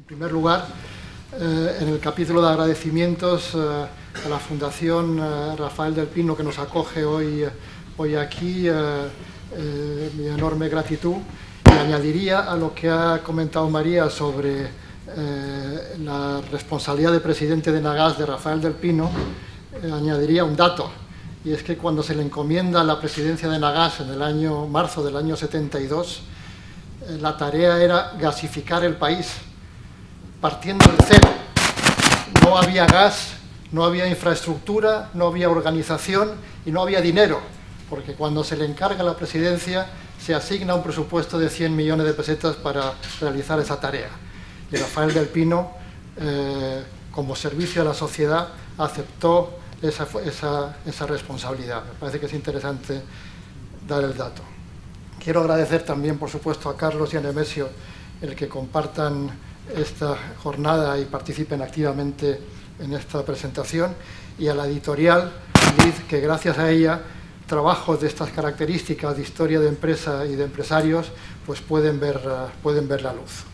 En primer lugar, en el capítulo de agradecimientos a la Fundación Rafael del Pino, que nos acoge hoy aquí, mi enorme gratitud. Y añadiría a lo que ha comentado María sobre la responsabilidad de presidente de Enagás de Rafael del Pino, añadiría un dato, y es que cuando se le encomienda la presidencia de Enagás en el año marzo del año 72, la tarea era gasificar el país, partiendo del cero. No había gas, no había infraestructura, no había organización y no había dinero, porque cuando se le encarga la presidencia se asigna un presupuesto de 100 millones de pesetas para realizar esa tarea. Y Rafael del Pino, como servicio a la sociedad, aceptó esa responsabilidad. Me parece que es interesante dar el dato. Quiero agradecer también, por supuesto, a Carlos y a Nemesio el que compartan esta jornada y participen activamente en esta presentación, y a la editorial Liz, que gracias a ella trabajos de estas características de historia de empresa y de empresarios pues pueden ver la luz.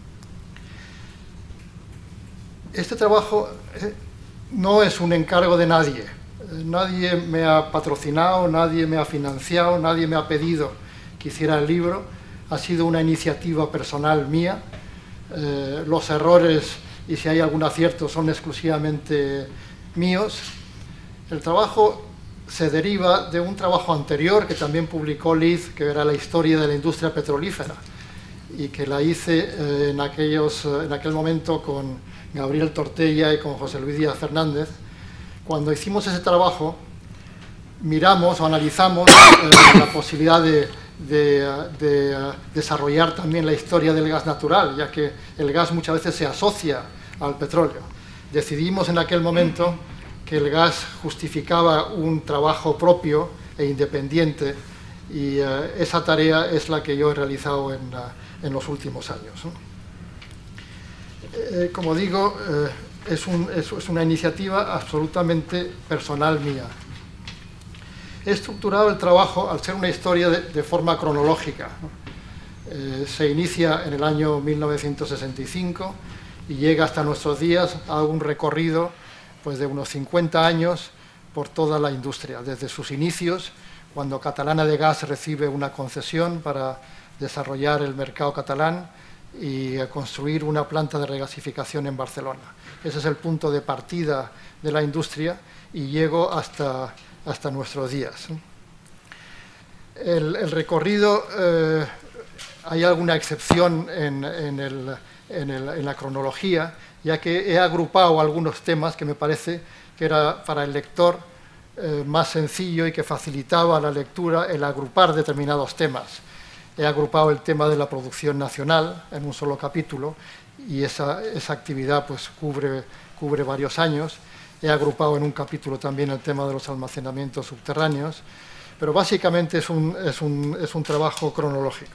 Este trabajo no es un encargo de nadie. Nadie me ha patrocinado, nadie me ha financiado, nadie me ha pedido que hiciera el libro. Ha sido una iniciativa personal mía. Los errores, y si hay algún acierto, son exclusivamente míos. El trabajo se deriva de un trabajo anterior que también publicó Liz, que era la historia de la industria petrolífera, y que la hice en aquel momento con Gabriel Tortella y con José Luis Díaz Fernández. Cuando hicimos ese trabajo, miramos o analizamos la posibilidad de desarrollar también la historia del gas natural, ya que el gas muchas veces se asocia al petróleo. Decidimos en aquel momento que el gas justificaba un trabajo propio e independiente, y esa tarea es la que yo he realizado en los últimos años. Como digo, es una iniciativa absolutamente personal mía. He estructurado el trabajo, al ser una historia, de forma cronológica. Se inicia en el año 1965 y llega hasta nuestros días. Hago un recorrido pues, de unos 50 años por toda la industria, desde sus inicios, cuando Catalana de Gas recibe una concesión para desarrollar el mercado catalán y construir una planta de regasificación en Barcelona. Ese es el punto de partida de la industria, y llego hasta nuestros días. El recorrido, hay alguna excepción en la cronología, ya que he agrupado algunos temas que me parece que era para el lector más sencillo y que facilitaba la lectura el agrupar determinados temas. He agrupado el tema de la producción nacional en un solo capítulo, y esa actividad pues, cubre varios años. He agrupado en un capítulo también el tema de los almacenamientos subterráneos, pero básicamente es un trabajo cronológico.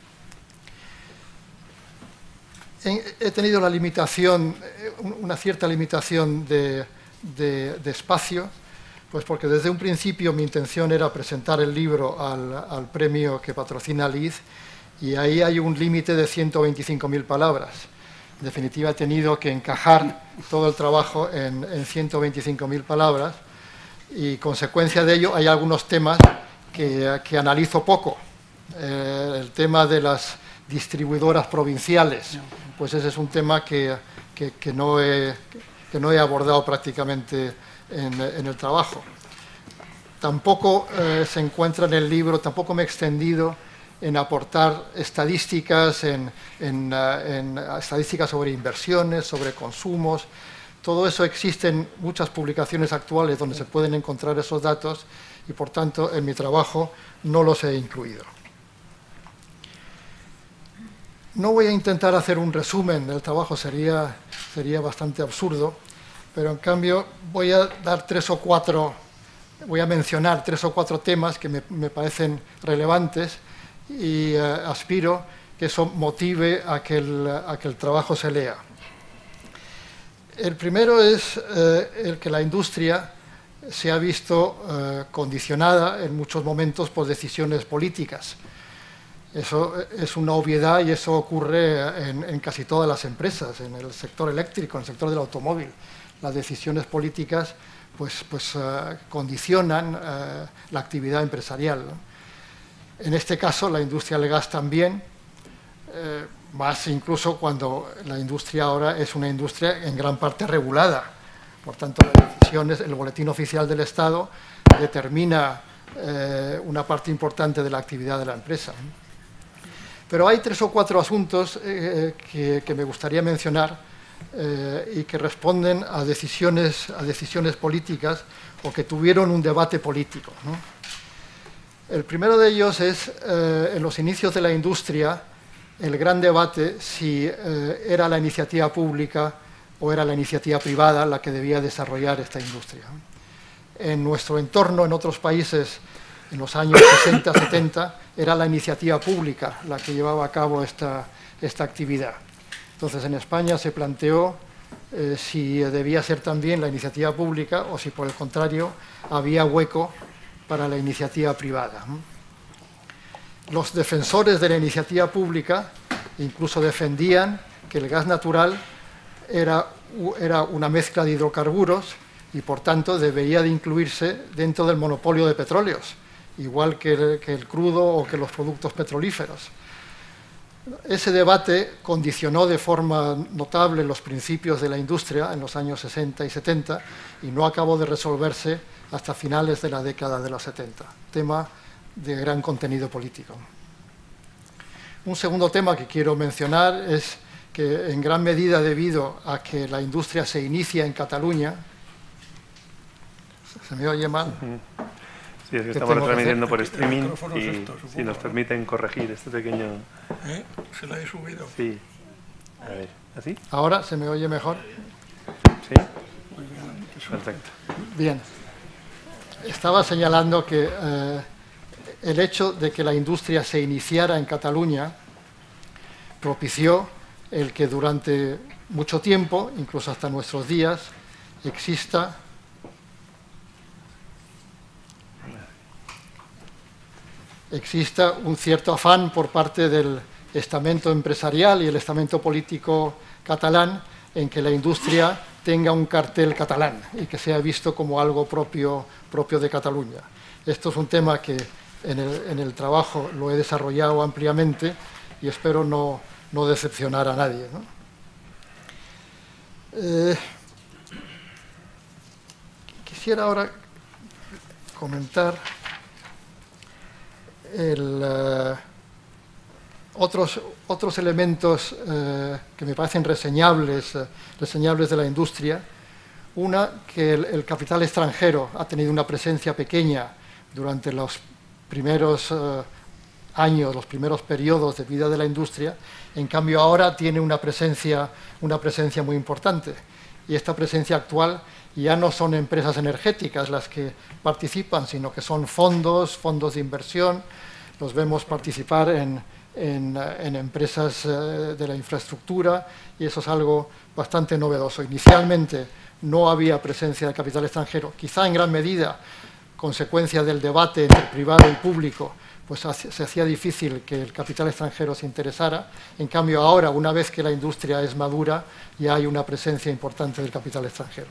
He tenido la limitación, una cierta limitación de espacio, pues porque desde un principio mi intención era presentar el libro al premio que patrocina Liz, y ahí hay un límite de 125.000 palabras. En definitiva, he tenido que encajar todo el trabajo en 125.000 palabras, y consecuencia de ello hay algunos temas que analizo poco. El tema de las distribuidoras provinciales, pues ese es un tema que no he abordado prácticamente en el trabajo. Tampoco se encuentra en el libro, tampoco me he extendido en aportar estadísticas, en estadísticas sobre inversiones, sobre consumos. Todo eso existe en muchas publicaciones actuales donde se pueden encontrar esos datos, y por tanto en mi trabajo no los he incluido. No voy a intentar hacer un resumen del trabajo, sería bastante absurdo, pero en cambio voy a mencionar tres o cuatro temas que me parecen relevantes, y aspiro que eso motive a que el trabajo se lea. El primero es el que la industria se ha visto condicionada en muchos momentos por decisiones políticas. Eso es una obviedad y eso ocurre en casi todas las empresas, en el sector eléctrico, en el sector del automóvil. Las decisiones políticas pues condicionan la actividad empresarial, ¿no? En este caso, la industria del gas también, más incluso cuando la industria ahora es una industria en gran parte regulada. Por tanto, las decisiones, el Boletín Oficial del Estado determina una parte importante de la actividad de la empresa. Pero hay 3 o 4 asuntos que me gustaría mencionar y que responden a decisiones políticas o que tuvieron un debate político, ¿no? El primero de ellos es, en los inicios de la industria, el gran debate si era la iniciativa pública o era la iniciativa privada la que debía desarrollar esta industria. En nuestro entorno, en otros países, en los años 60-70, era la iniciativa pública la que llevaba a cabo esta actividad. Entonces, en España se planteó si debía ser también la iniciativa pública o si, por el contrario, había hueco para la iniciativa privada. Los defensores de la iniciativa pública incluso defendían que el gas natural era una mezcla de hidrocarburos y, por tanto, debería de incluirse dentro del monopolio de petróleos, igual que el crudo o que los productos petrolíferos. Ese debate condicionó de forma notable los principios de la industria en los años 60 y 70 y no acabó de resolverse hasta finales de la década de los 70, tema de gran contenido político. Un segundo tema que quiero mencionar es que, en gran medida debido a que la industria se inicia en Cataluña, ¿se me oye mal? Sí, es que estamos retransmitiendo por streaming y si nos permiten corregir este pequeño... ¿Se la he subido? Sí. A ver, ¿así? ¿Ahora se me oye mejor? Sí. Muy bien. Perfecto. Bien. Estaba señalando que el hecho de que la industria se iniciara en Cataluña propició el que durante mucho tiempo, incluso hasta nuestros días, exista un cierto afán por parte del estamento empresarial y el estamento político catalán en que la industria tenga un cartel catalán y que sea visto como algo propio de Cataluña. Esto es un tema que en el trabajo lo he desarrollado ampliamente y espero no decepcionar a nadie, ¿no? Quisiera ahora comentar otros elementos que me parecen reseñables de la industria. Una, que el capital extranjero ha tenido una presencia pequeña durante los primeros años, los primeros periodos de vida de la industria. En cambio, ahora tiene una presencia muy importante. Y esta presencia actual ya no son empresas energéticas las que participan, sino que son fondos de inversión. Los vemos participar en empresas de la infraestructura y eso es algo bastante novedoso. Inicialmente no había presencia de capital extranjero, quizá en gran medida consecuencia del debate entre privado y público, pues se hacía difícil que el capital extranjero se interesara. En cambio, ahora, una vez que la industria es madura, ya hay una presencia importante del capital extranjero.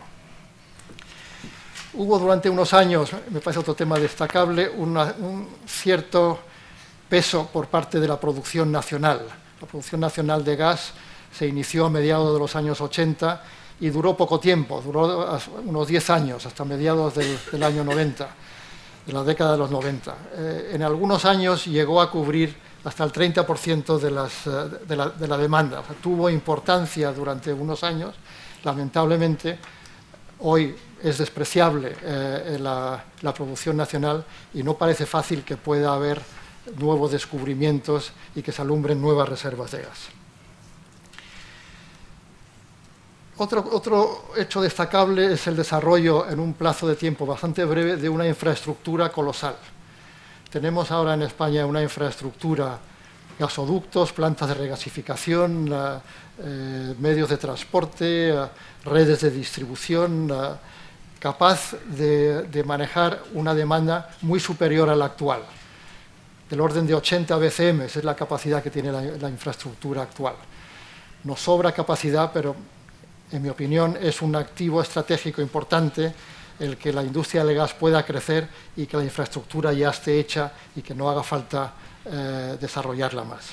Hubo durante unos años, me parece otro tema destacable, un cierto peso por parte de la producción nacional. La producción nacional de gas se inició a mediados de los años 80 y duró poco tiempo, duró unos 10 años, hasta mediados del año 90, de la década de los 90. En algunos años llegó a cubrir hasta el 30% de la demanda. O sea, tuvo importancia durante unos años. Lamentablemente, hoy es despreciable la producción nacional y no parece fácil que pueda haber nuevos descubrimientos y que se alumbren nuevas reservas de gas. Otro hecho destacable es el desarrollo en un plazo de tiempo bastante breve de una infraestructura colosal. Tenemos ahora en España una infraestructura, gasoductos, plantas de regasificación, medios de transporte, redes de distribución, capaz de manejar una demanda muy superior a la actual. del orden de 80 BCM, es la capacidad que tiene la infraestructura actual. Nos sobra capacidad, pero en mi opinión es un activo estratégico importante el que la industria del gas pueda crecer y que la infraestructura ya esté hecha y que no haga falta desarrollarla más.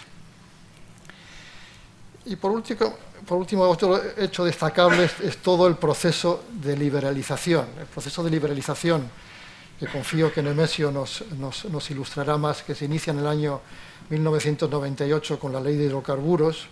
Y por último, otro hecho destacable es todo el proceso de liberalización. El proceso de liberalización, que confío que Nemesio nos ilustrará más, que se inicia en el año 1998 con la Ley de Hidrocarburos,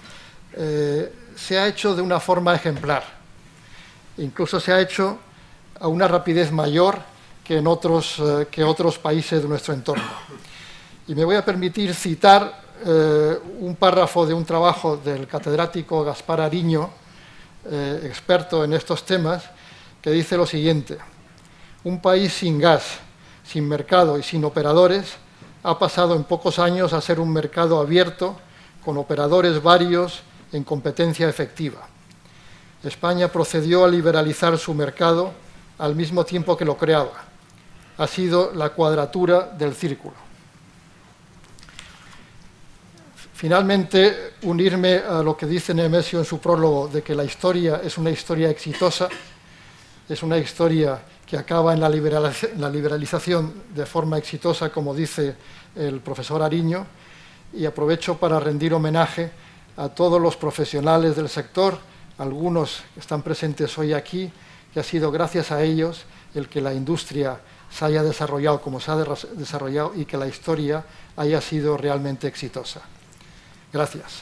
se ha hecho de una forma ejemplar. Incluso se ha hecho a una rapidez mayor que en otros países de nuestro entorno. Y me voy a permitir citar un párrafo de un trabajo del catedrático Gaspar Ariño, experto en estos temas, que dice lo siguiente: un país sin gas, sin mercado y sin operadores ha pasado en pocos años a ser un mercado abierto, con operadores varios en competencia efectiva. España procedió a liberalizar su mercado al mismo tiempo que lo creaba. Ha sido la cuadratura del círculo. Finalmente, unirme a lo que dice Nemesio en su prólogo de que la historia es una historia exitosa, es una historia que acaba en la liberalización de forma exitosa, como dice el profesor Ariño, y aprovecho para rendir homenaje a todos los profesionales del sector, algunos que están presentes hoy aquí, que ha sido gracias a ellos el que la industria se haya desarrollado como se ha desarrollado y que la historia haya sido realmente exitosa. Gracias.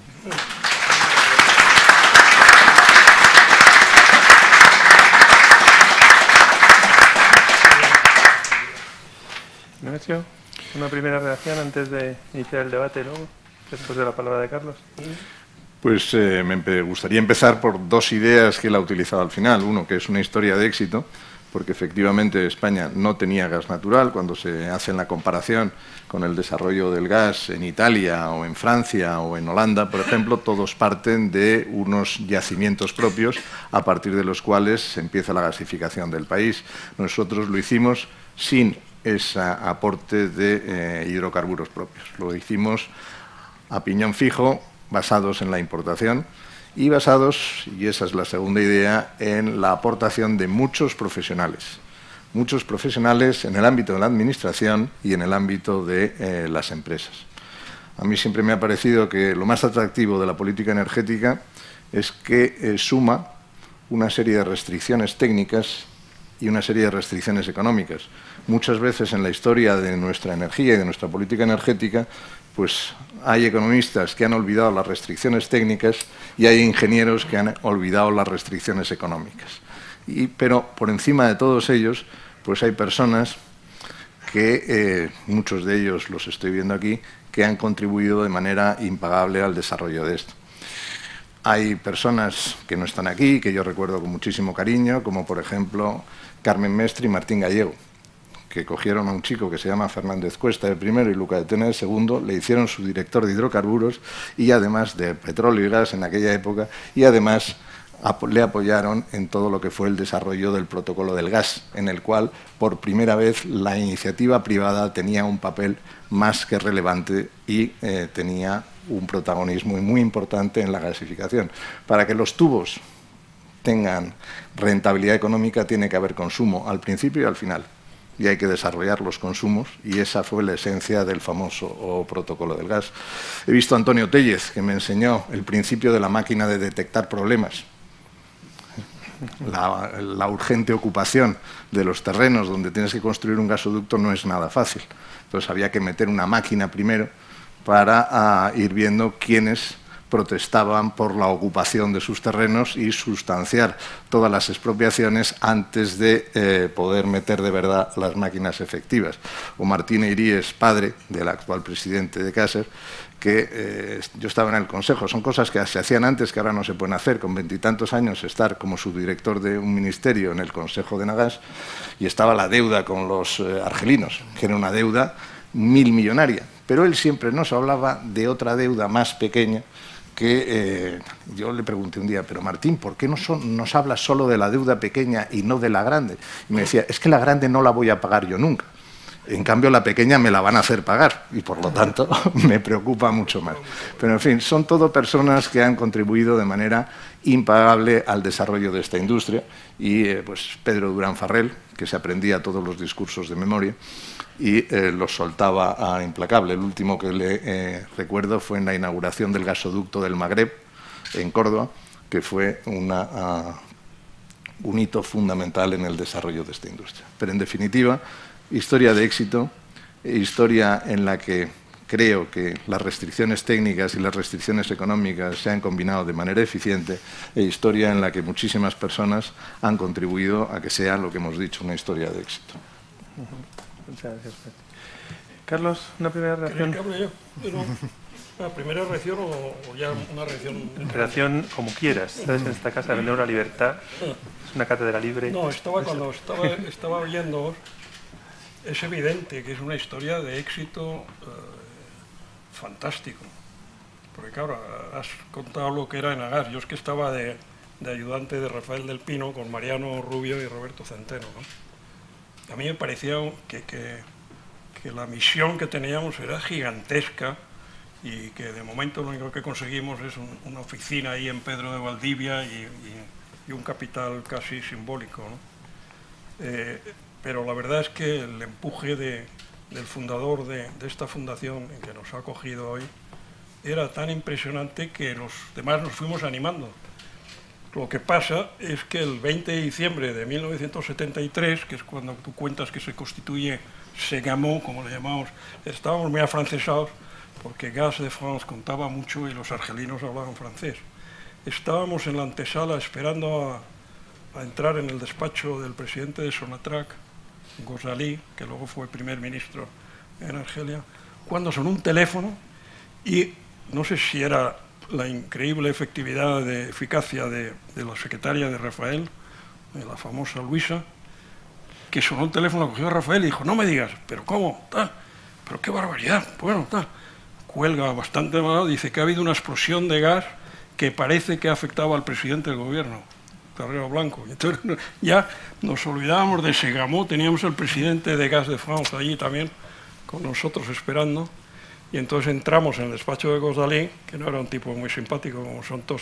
Nemesio, una primera reacción antes de iniciar el debate, luego, después de la palabra de Carlos. Pues me gustaría empezar por dos ideas que él ha utilizado al final. Uno, que es una historia de éxito, porque efectivamente España no tenía gas natural. Cuando se hace la comparación con el desarrollo del gas en Italia o en Francia o en Holanda, por ejemplo, todos parten de unos yacimientos propios a partir de los cuales se empieza la gasificación del país. Nosotros lo hicimos sin ese aporte de hidrocarburos propios. Lo hicimos a piñón fijo, basados en la importación y basados, y esa es la segunda idea, en la aportación de muchos profesionales en el ámbito de la administración y en el ámbito de las empresas. A mí siempre me ha parecido que lo más atractivo de la política energética es que suma una serie de restricciones técnicas y una serie de restricciones económicas. Muchas veces en la historia de nuestra energía y de nuestra política energética, pues hay economistas que han olvidado las restricciones técnicas y hay ingenieros que han olvidado las restricciones económicas. Pero por encima de todos ellos, pues hay personas que, muchos de ellos los estoy viendo aquí, que han contribuido de manera impagable al desarrollo de esto. Hay personas que no están aquí, que yo recuerdo con muchísimo cariño, como por ejemplo Carmen Mestre y Martín Gallego, que cogieron a un chico que se llama Fernández Cuesta de primero y Luca de Tena de segundo, le hicieron su director de hidrocarburos y además de petróleo y gas en aquella época, y además le apoyaron en todo lo que fue el desarrollo del protocolo del gas, en el cual por primera vez la iniciativa privada tenía un papel más que relevante y tenía un protagonismo muy importante en la gasificación. Para que los tubos tengan rentabilidad económica tiene que haber consumo al principio y al final, y hay que desarrollar los consumos, y esa fue la esencia del famoso protocolo del gas. He visto a Antonio Tellez, que me enseñó el principio de la máquina de detectar problemas. La urgente ocupación de los terrenos donde tienes que construir un gasoducto no es nada fácil. Entonces había que meter una máquina primero para ir viendo quiénes protestaban por la ocupación de sus terrenos y sustanciar todas las expropiaciones antes de poder meter de verdad las máquinas efectivas. O Martín Eiríes, padre del actual presidente de Caser, que yo estaba en el consejo. Son cosas que se hacían antes, que ahora no se pueden hacer. Con 20 y tantos años estar como subdirector de un ministerio en el consejo de Nagas, y estaba la deuda con los argelinos, que era una deuda millonaria. Pero él siempre nos hablaba de otra deuda más pequeña, que yo le pregunté un día, pero Martín, ¿por qué nos hablas solo de la deuda pequeña y no de la grande? Y me decía, es que la grande no la voy a pagar yo nunca. En cambio, la pequeña me la van a hacer pagar y, por lo tanto, me preocupa mucho más. Pero, en fin, son todo personas que han contribuido de manera impagable al desarrollo de esta industria y, pues, Pedro Durán Farrell, que se aprendía todos los discursos de memoria y los soltaba a implacable. El último que le recuerdo fue en la inauguración del gasoducto del Magreb, en Córdoba, que fue un hito fundamental en el desarrollo de esta industria. Pero, en definitiva, historia de éxito, historia en la que creo que las restricciones técnicas y las restricciones económicas se han combinado de manera eficiente, e historia en la que muchísimas personas han contribuido a que sea lo que hemos dicho, una historia de éxito. Muchas gracias. Carlos, ¿una primera reacción? ¿Quieres que hable yo? Pero, ¿una primera reacción o ya una reacción? Reacción como quieras. Estás en esta casa de vender una libertad. Es una cátedra libre. No, cuando estaba oyendo, es evidente que es una historia de éxito fantástico. Porque, claro, has contado lo que era Enagas. Yo es que estaba de ayudante de Rafael del Pino con Mariano Rubio y Roberto Centeno, ¿no? A mí me parecía que la misión que teníamos era gigantesca y que de momento lo único que conseguimos es una oficina ahí en Pedro de Valdivia y un capital casi simbólico, ¿no? Pero la verdad es que el empuje del fundador de esta fundación que nos ha acogido hoy era tan impresionante que los demás nos fuimos animando. Lo que pasa es que el 20 de diciembre de 1973, que es cuando tú cuentas que se constituye Segamo, como le llamamos, estábamos muy afrancesados porque Gaz de France contaba mucho y los argelinos hablaban francés. Estábamos en la antesala esperando a entrar en el despacho del presidente de Sonatrach, Ghazali, que luego fue primer ministro en Argelia, cuando sonó un teléfono y no sé si era la increíble efectividad de eficacia de la secretaria de Rafael, de la famosa Luisa, que sonó el teléfono, cogió a Rafael y dijo, no me digas, pero ¿cómo? Tal, pero qué barbaridad, bueno, tal. Cuelga bastante mal, dice que ha habido una explosión de gas que parece que afectaba al presidente del gobierno, Carrero Blanco. Y entonces ya nos olvidábamos de Segamo, teníamos el presidente de Gaz de France allí también, con nosotros esperando. Y entonces entramos en el despacho de Ghazali, que no era un tipo muy simpático, como son todos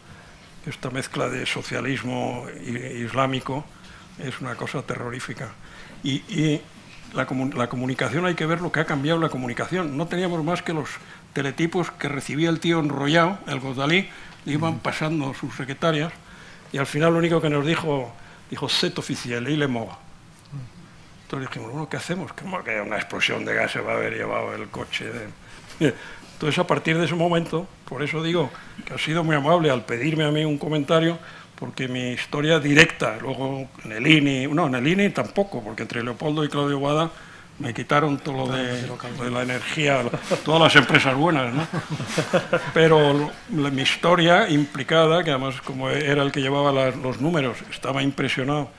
esta mezcla de socialismo islámico, es una cosa terrorífica. Y la comunicación, hay que ver lo que ha cambiado la comunicación. No teníamos más que los teletipos que recibía el tío enrollado, el Ghazali, le iban pasando sus secretarias, y al final lo único que nos dijo «c'est officiel, il est mort». Entonces dijimos, bueno, ¿qué hacemos? ¿Cómo que una explosión de gas se va a haber llevado el coche? Entonces, a partir de ese momento, por eso digo que ha sido muy amable al pedirme a mí un comentario, porque mi historia directa, luego en el INI tampoco, porque entre Leopoldo y Claudio Boada me quitaron todo lo de la energía, todas las empresas buenas, ¿no? Pero mi historia implicada, que además como era el que llevaba los números, estaba impresionado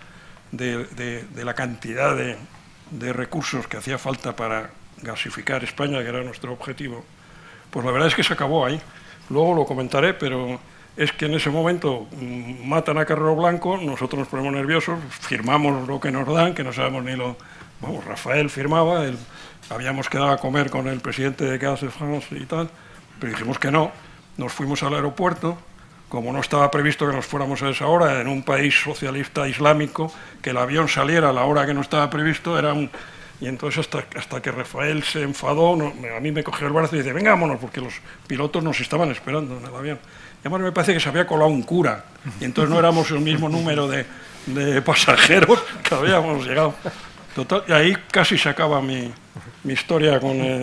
de la cantidad de recursos que hacía falta para gasificar España, que era nuestro objetivo, pues la verdad es que se acabó ahí. Luego lo comentaré, pero es que en ese momento matan a Carrero Blanco, nosotros nos ponemos nerviosos, firmamos lo que nos dan, que no sabemos ni lo... Vamos, Rafael firmaba, habíamos quedado a comer con el presidente de Gaz de France y tal, pero dijimos que no, nos fuimos al aeropuerto. Como no estaba previsto que nos fuéramos a esa hora, en un país socialista islámico, que el avión saliera a la hora que no estaba previsto, y entonces hasta que Rafael se enfadó, a mí me cogió el brazo y dice, vengámonos, porque los pilotos nos estaban esperando en el avión. Y además me parece que se había colado un cura, y entonces no éramos el mismo número de pasajeros que habíamos llegado. Total, y ahí casi se acaba mi historia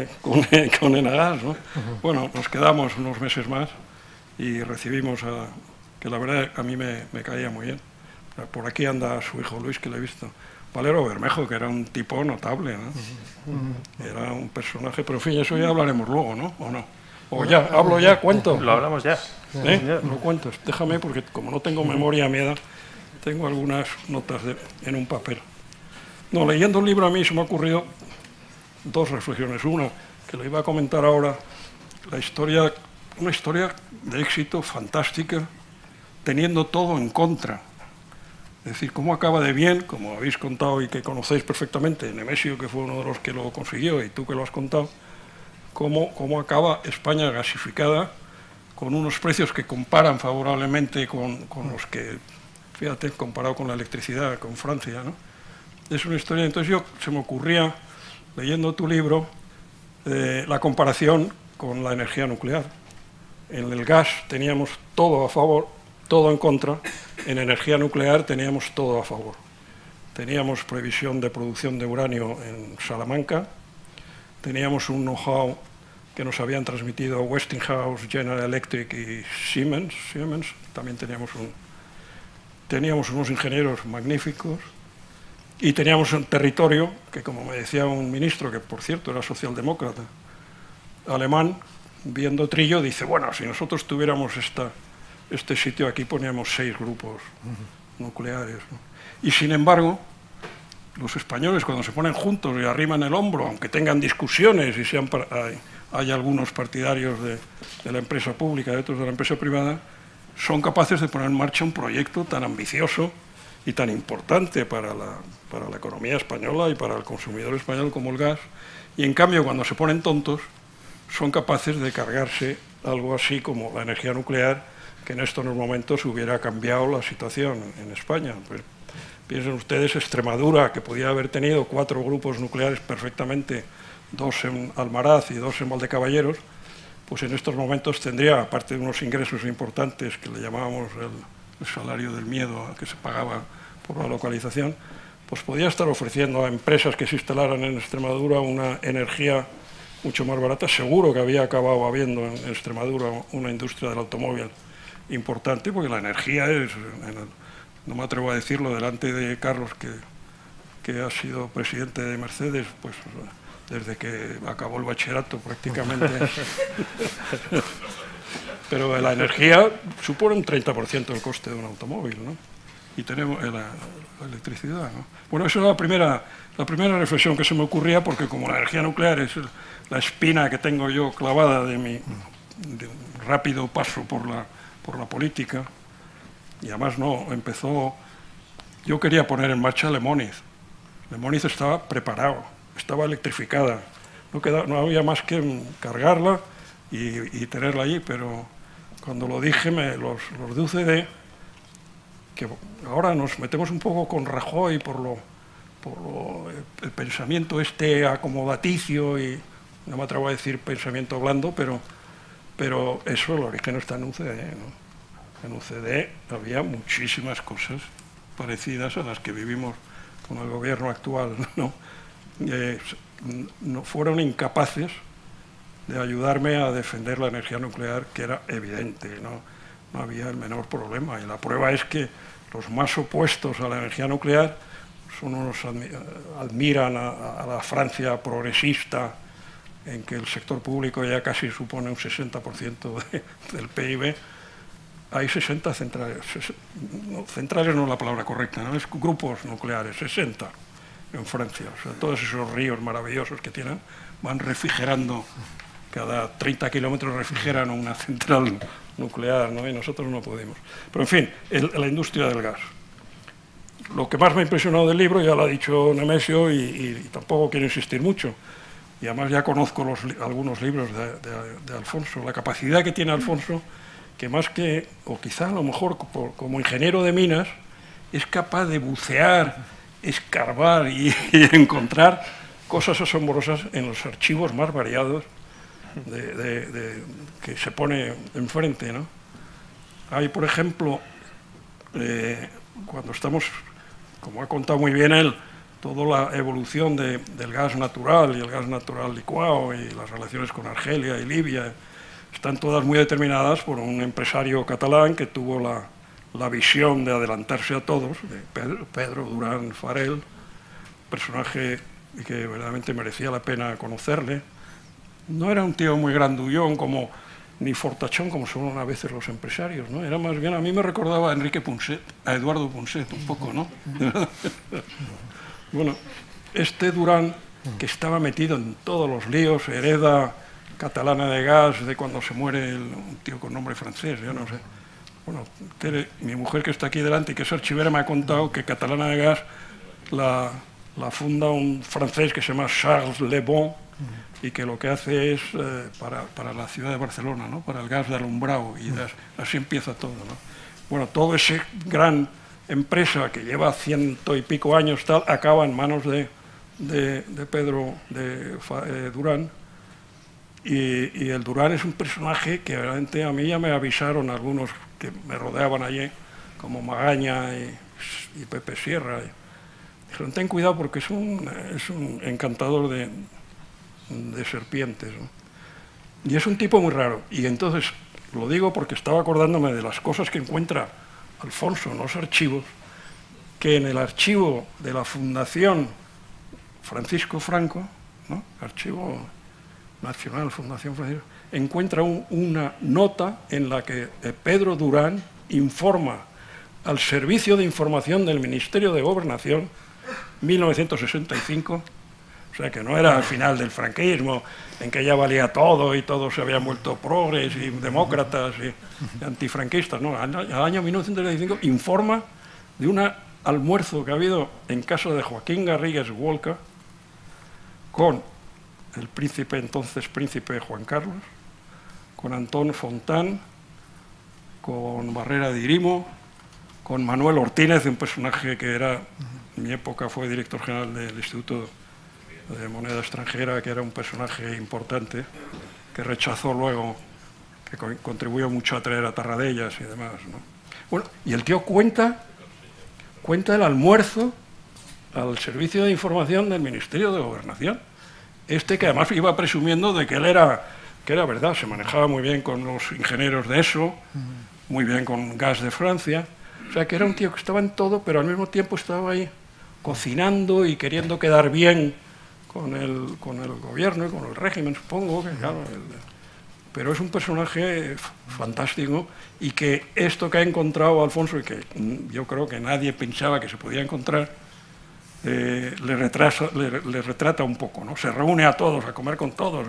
con Enagas, ¿no? Bueno, nos quedamos unos meses más, y recibimos que la verdad a mí me caía muy bien. Por aquí anda su hijo Luis, que le he visto. Valero Bermejo, que era un tipo notable, ¿no? Era un personaje, pero en fin, eso ya hablaremos luego, ¿no? ¿O no? ¿O ya? ¿Hablo ya? ¿Cuento? Lo hablamos ya. Lo cuento. Déjame, porque como no tengo memoria a mi edad, tengo algunas notas en un papel. No, leyendo un libro a mí se me ha ocurrido dos reflexiones. Una, que lo iba a comentar ahora, una historia de éxito fantástica, teniendo todo en contra. Es decir, cómo acaba de bien, como habéis contado y que conocéis perfectamente, Nemesio, que fue uno de los que lo consiguió, y tú que lo has contado, cómo acaba España gasificada con unos precios que comparan favorablemente con los que, fíjate, comparado con la electricidad, con Francia, ¿no? Es una historia. Entonces se me ocurría, leyendo tu libro, la comparación con la energía nuclear. En el gas teníamos todo a favor, todo en contra. En energía nuclear teníamos todo a favor. Teníamos previsión de producción de uranio en Salamanca, teníamos un know-how que nos habían transmitido Westinghouse, General Electric y Siemens. También teníamos unos ingenieros magníficos y teníamos un territorio que, como me decía un ministro, que por cierto era socialdemócrata, alemán, viendo Trillo, dice, bueno, si nosotros tuviéramos este sitio aquí poníamos 6 grupos nucleares, ¿no? Y sin embargo, los españoles cuando se ponen juntos y arriman el hombro, aunque tengan discusiones y hay algunos partidarios de la empresa pública y otros de la empresa privada, son capaces de poner en marcha un proyecto tan ambicioso y tan importante para la economía española y para el consumidor español como el gas, y en cambio cuando se ponen tontos son capaces de cargarse algo así como la energía nuclear, que en estos momentos hubiera cambiado la situación en España. Pues, piensen ustedes, Extremadura, que podía haber tenido 4 grupos nucleares perfectamente, 2 en Almaraz y 2 en Valdecaballeros, pues en estos momentos tendría, aparte de unos ingresos importantes que le llamábamos el salario del miedo que se pagaba por la localización, pues podía estar ofreciendo a empresas que se instalaran en Extremadura una energía mucho más barata. Seguro que había acabado habiendo en Extremadura una industria del automóvil importante, porque la energía es, no me atrevo a decirlo delante de Carlos, que ha sido presidente de Mercedes, pues desde que acabó el bachillerato prácticamente. Pero la energía supone un 30% del coste de un automóvil, ¿no? Y tenemos la electricidad, ¿no? Bueno, esa es la primera reflexión que se me ocurría, porque como la energía nuclear es la espina que tengo yo clavada de mi rápido paso por la política, y además yo quería poner en marcha Lemóniz. Lemóniz estaba preparado, estaba electrificada, no había más que cargarla y tenerla allí, pero cuando lo dije, los de UCD, que ahora nos metemos un poco con Rajoy por el pensamiento acomodaticio, y no me atrevo a decir pensamiento blando, pero eso, el origen está en UCD, ¿no? En UCD había muchísimas cosas parecidas a las que vivimos con el gobierno actual, ¿no? No fueron incapaces de ayudarme a defender la energía nuclear, que era evidente, no había el menor problema. Y la prueba es que los más opuestos a la energía nuclear son unos admiran a la Francia progresista, en que el sector público ya casi supone un 60% del PIB. Hay 60 centrales, centrales no es la palabra correcta, ¿no? Es grupos nucleares, 60 en Francia. O sea, todos esos ríos maravillosos que tienen van refrigerando, cada 30 kilómetros refrigeran una central nuclear, ¿no? Y nosotros no podemos. Pero en fin, la industria del gas. Lo que más me ha impresionado del libro, ya lo ha dicho Nemesio, y tampoco quiero insistir mucho, y además ya conozco algunos libros de Alfonso, la capacidad que tiene Alfonso, que más que, o quizá a lo mejor como ingeniero de minas, es capaz de bucear, escarbar y encontrar cosas asombrosas en los archivos más variados que se pone enfrente, ¿no? Hay, por ejemplo, cuando estamos, como ha contado muy bien él, toda la evolución del gas natural y el gas natural licuado y las relaciones con Argelia y Libia, están todas muy determinadas por un empresario catalán que tuvo la visión de adelantarse a todos, de Pedro Durán Farell, personaje que verdaderamente merecía la pena conocerle. No era un tío muy grandullón ni fortachón como son a veces los empresarios, ¿no? Era más bien, a mí me recordaba a Enrique Punset, a Eduardo Punset un poco, ¿no? Bueno, Durán, que estaba metido en todos los líos, hereda Catalana de Gas, de cuando se muere un tío con nombre francés, yo no sé, bueno, Tere, mi mujer que está aquí delante y que es archivera, me ha contado que Catalana de Gas la funda un francés que se llama Charles Le Bon, y que lo que hace es para la ciudad de Barcelona, ¿no? Para el gas de alumbrado, y así empieza todo, ¿no? Bueno, todo ese gran empresa que lleva 100 y pico años tal, acaba en manos de Pedro Durán, y el Durán es un personaje que realmente a mí ya me avisaron algunos que me rodeaban allí, como Magaña y Pepe Sierra, dijeron, ten cuidado porque es un encantador de serpientes, ¿no? Y es un tipo muy raro. Y entonces, lo digo porque estaba acordándome de las cosas que encuentra Alfonso en los archivos, que en el archivo de la Fundación Francisco Franco, ¿no? Archivo Nacional, Fundación Francisco, encuentra una nota en la que Pedro Durán informa al Servicio de Información del Ministerio de Gobernación, 1965, o sea que no era al final del franquismo, en que ya valía todo y todos se habían vuelto progres y demócratas y antifranquistas, no, al año 1965 informa de un almuerzo que ha habido en casa de Joaquín Garrigues Wolca con el entonces príncipe Juan Carlos, con Antón Fontán, con Barrera de Irimo, con Manuel Ortínez, un personaje que era, en mi época fue director general del Instituto de Moneda Extranjera, que era un personaje importante, que rechazó luego, que contribuyó mucho a traer a Tarradellas y demás, ¿no? Bueno, y el tío cuenta el almuerzo al Servicio de Información del Ministerio de Gobernación, que además iba presumiendo de que él era verdad, se manejaba muy bien con los ingenieros de ESO, muy bien con Gas de Francia, o sea que era un tío que estaba en todo, pero al mismo tiempo estaba ahí cocinando y queriendo quedar bien con el gobierno y con el régimen, supongo, que, claro, pero es un personaje fantástico, y que esto que ha encontrado Alfonso, y que yo creo que nadie pensaba que se podía encontrar, le retrata un poco, ¿no? Se reúne a todos, a comer con todos,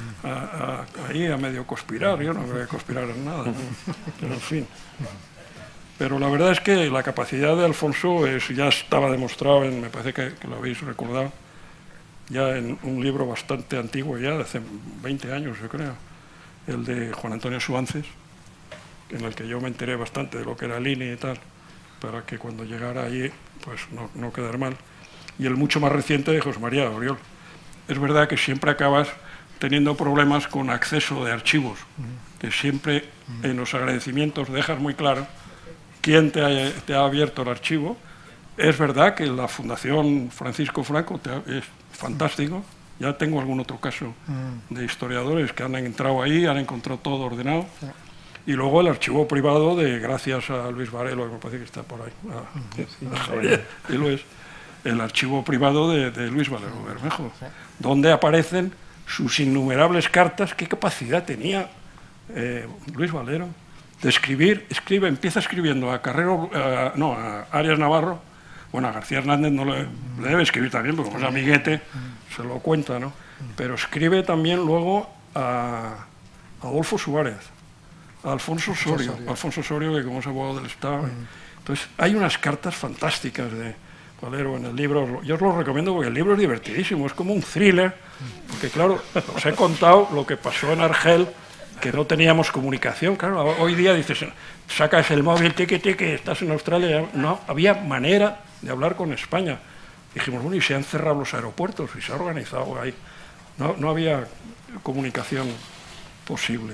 ahí a medio conspirar. Yo no voy a conspirar en nada, ¿no? Pero en fin. Pero la verdad es que la capacidad de Alfonso ya estaba demostrado, me parece que lo habéis recordado, ya en un libro bastante antiguo, ya de hace 20 años, yo creo, el de Juan Antonio Suances, en el que yo me enteré bastante de lo que era Lini y tal, para que cuando llegara allí, pues no quedar mal. Y el mucho más reciente de José María Oriol. Es verdad que siempre acabas teniendo problemas con acceso de archivos, que siempre en los agradecimientos dejas muy claro quién te ha abierto el archivo. Es verdad que la Fundación Francisco Franco es fantástico. Ya tengo algún otro caso de historiadores que han entrado ahí, han encontrado todo ordenado. Y luego el archivo privado gracias a Luis Varelo, que me parece que está por ahí. Y Luis, el archivo privado de Luis Valero Bermejo, donde aparecen sus innumerables cartas. ¿Qué capacidad tenía Luis Valero de escribir? Empieza escribiendo a Arias Navarro. Bueno, a García Hernández no le debe escribir también, porque como es amiguete, se lo cuenta, ¿no? Pero escribe también luego a Adolfo Suárez, a Alfonso Osorio, que como es abogado del Estado. Entonces, hay unas cartas fantásticas de Valero en el libro. Yo os lo recomiendo porque el libro es divertidísimo, es como un thriller, porque claro, os he contado lo que pasó en Argel, que no teníamos comunicación. Claro, hoy día dices, sacas el móvil, tiqui, estás en Australia, no había manera de hablar con España. Dijimos, bueno, y se han cerrado los aeropuertos y se ha organizado ahí. No había comunicación posible.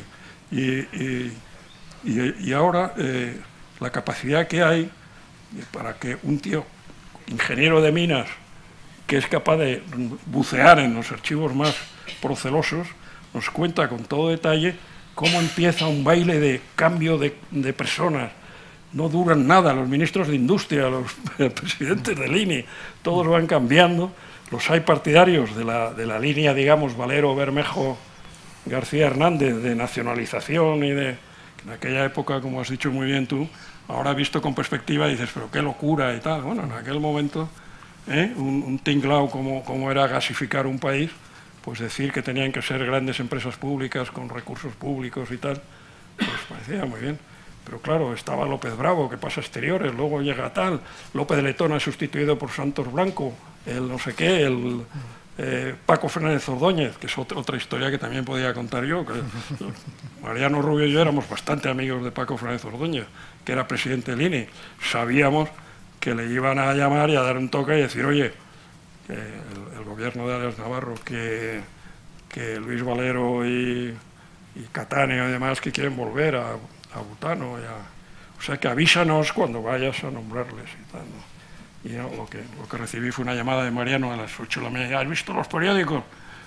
Y ahora la capacidad que hay para que un tío, ingeniero de minas, que es capaz de bucear en los archivos más procelosos, nos cuenta con todo detalle cómo empieza un baile de cambio de personas. No duran nada los ministros de Industria, los presidentes de Lini, todos van cambiando. Los hay partidarios de la línea, digamos, Valero, Bermejo, García Hernández, de nacionalización y en aquella época, como has dicho muy bien tú, ahora visto con perspectiva dices, pero qué locura y tal. Bueno, en aquel momento, un tinglao como era gasificar un país, pues decir que tenían que ser grandes empresas públicas con recursos públicos y tal, pues parecía muy bien. Pero claro, estaba López Bravo, que pasa a exteriores, luego llega tal, López de Letón es sustituido por Santos Blanco, el no sé qué, el Paco Fernández Ordóñez, que es otra historia que también podía contar yo, que Mariano Rubio y yo éramos bastante amigos de Paco Fernández Ordóñez, que era presidente del INE. Sabíamos que le iban a llamar y a dar un toque y decir, oye, el gobierno de Arias Navarro, que Luis Valero y Catáneo y demás, que quieren volver a Butano, o sea que avísanos cuando vayas a nombrarles y tal, ¿no? Y no, lo que recibí fue una llamada de Mariano a las 8 de la mañana. ¿Has visto los periódicos?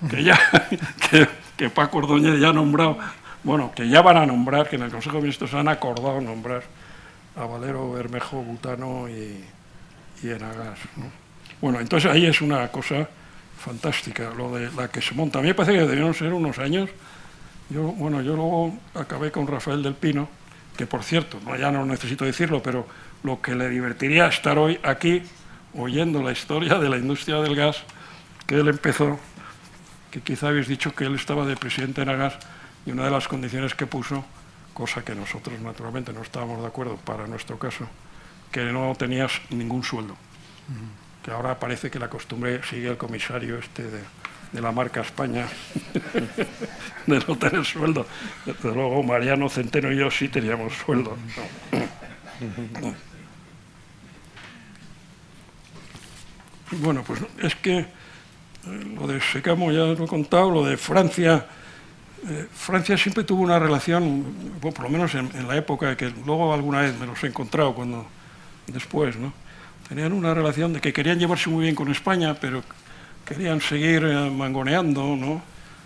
Que Paco Ordóñez ya ha nombrado, bueno, que ya van a nombrar, que en el Consejo de Ministros han acordado nombrar a Valero, Bermejo, Butano y Enagas, ¿no? Bueno, entonces ahí es una cosa fantástica, lo de la que se monta. A mí me parece que debieron ser unos años. Yo luego acabé con Rafael del Pino, que por cierto, ya no necesito decirlo, pero lo que le divertiría estar hoy aquí oyendo la historia de la industria del gas, que él empezó, que quizá habéis dicho que él estaba de presidente en Agas y una de las condiciones que puso, cosa que nosotros naturalmente no estábamos de acuerdo para nuestro caso, que no tenías ningún sueldo. Que ahora parece que la costumbre sigue el comisario de la marca España de no tener sueldo. Desde luego Mariano Centeno y yo sí teníamos sueldo. No. Bueno, pues es que lo de Secamo ya lo he contado, lo de Francia. Francia siempre tuvo una relación, bueno, por lo menos en la época, que luego alguna vez me los he encontrado después, ¿no? Tenían una relación de que querían llevarse muy bien con España, pero querían seguir mangoneando, ¿no?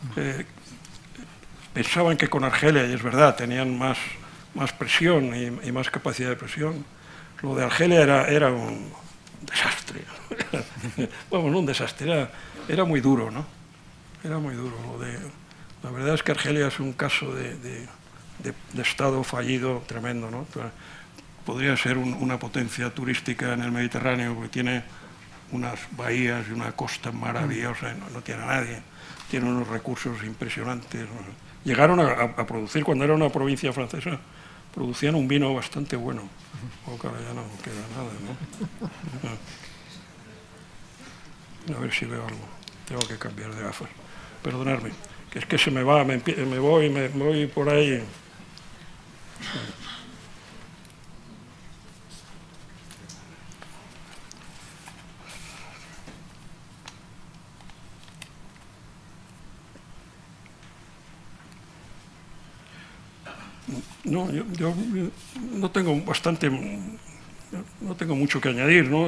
Pensaban que con Argelia, y es verdad, tenían más presión y más capacidad de presión. Lo de Argelia era un desastre. Bueno, no un desastre, era muy duro, ¿no? Era muy duro. La verdad es que Argelia es un caso de Estado fallido tremendo, ¿no? Podría ser una potencia turística en el Mediterráneo, porque tiene unas bahías y una costa maravillosa, no tiene a nadie, tiene unos recursos impresionantes, ¿no? Llegaron a producir, cuando era una provincia francesa, producían un vino bastante bueno. Claro, ya no queda nada, ¿no? A ver si veo algo. Tengo que cambiar de gafas. Perdonadme, que es que se me va, me voy por ahí. No, yo no tengo no tengo mucho que añadir, ¿no?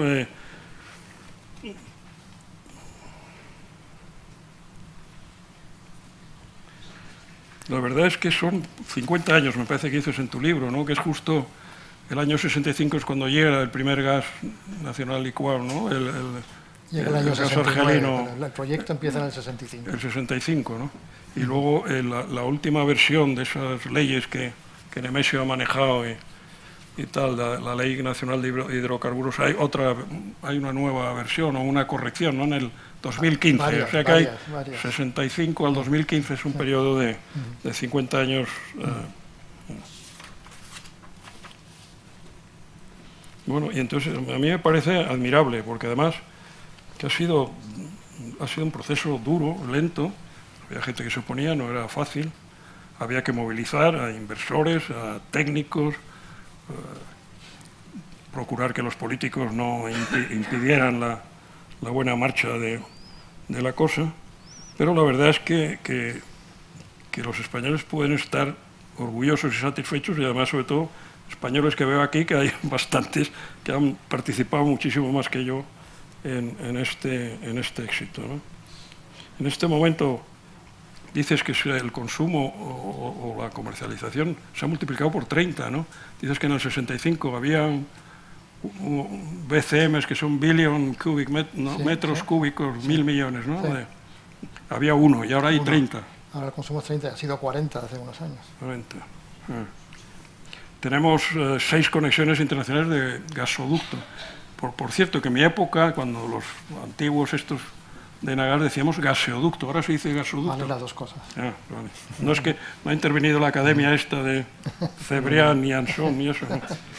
La verdad es que son 50 años, me parece que dices en tu libro, ¿no? Que es justo el año 65 es cuando llega el primer gas nacional licuado, ¿no? Llega el año 69, argelino. El proyecto empieza en el 65. El 65, ¿no? Y luego la última versión de esas leyes que Nemesio ha manejado y tal, la Ley Nacional de Hidrocarburos, hay una nueva versión o una corrección, ¿no? En el 2015, o sea que hay 65 al 2015 es un periodo de 50 años. Bueno, y entonces a mí me parece admirable, porque además que ha sido un proceso duro, lento, había gente que se oponía, no era fácil, había que movilizar a inversores, a técnicos, procurar que los políticos no impidieran la buena marcha de la cosa, pero la verdad es que los españoles pueden estar orgullosos y satisfechos, y además, sobre todo, españoles que veo aquí, que hay bastantes que han participado muchísimo más que yo en este éxito, ¿no? En este momento dices que el consumo o la comercialización se ha multiplicado por 30, ¿no? Dices que en el 65 había BCMs, que son billion cubic metros cúbicos, 1.000 millones, ¿no? Sí. Había uno y ahora hay 30. Ahora el consumo es 30, ha sido 40 hace unos años. 40. Tenemos 6 conexiones internacionales de gasoducto. Por cierto, que en mi época, cuando los antiguos estos de Nagas decíamos gaseoducto, ahora se dice gasoducto. Vale, las dos cosas. Vale. No es que no ha intervenido la academia esta de Cebrián ni Anson ni eso.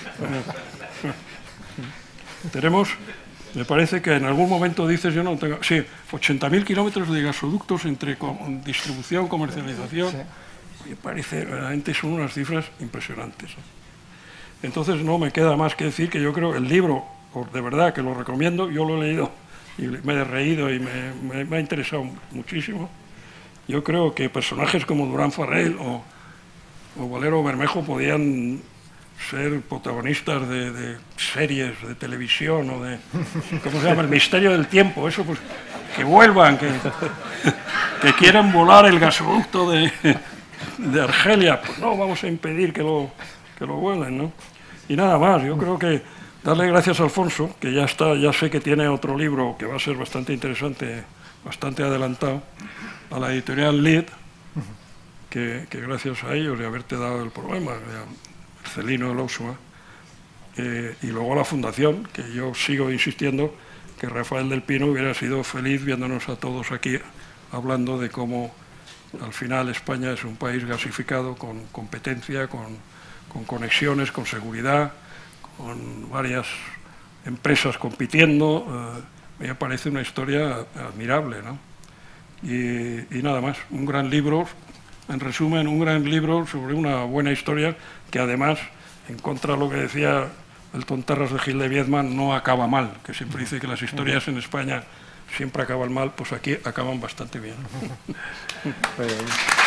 Tenemos, me parece que en algún momento dices, yo no tengo, sí, 80.000 kilómetros de gasoductos entre distribución, comercialización. Sí. Me parece, realmente son unas cifras impresionantes. Entonces no me queda más que decir que yo creo el libro, de verdad que lo recomiendo, yo lo he leído y me he reído y me ha interesado muchísimo. Yo creo que personajes como Durán Farrell o Valero Bermejo podían ser protagonistas de series de televisión o de, ¿cómo se llama? El misterio del tiempo, eso pues, que vuelvan, que quieran volar el gasoducto de Argelia, pues no, vamos a impedir que lo vuelen, ¿no? Y nada más, yo creo que darle gracias a Alfonso, que ya está, ya sé que tiene otro libro que va a ser bastante interesante, bastante adelantado, a la editorial Lid, que gracias a ellos de haberte dado el problema, Celino de Lausua, y luego a la Fundación, que yo sigo insistiendo que Rafael del Pino hubiera sido feliz viéndonos a todos aquí hablando de cómo al final España es un país gasificado, con competencia, con conexiones, con seguridad, con varias empresas compitiendo. Me parece una historia admirable, ¿no? Y nada más, un gran libro, en resumen, un gran libro sobre una buena historia que además, en contra de lo que decía el Tontarras de Gil de Viedman, no acaba mal, que siempre dice que las historias en España siempre acaban mal, pues aquí acaban bastante bien.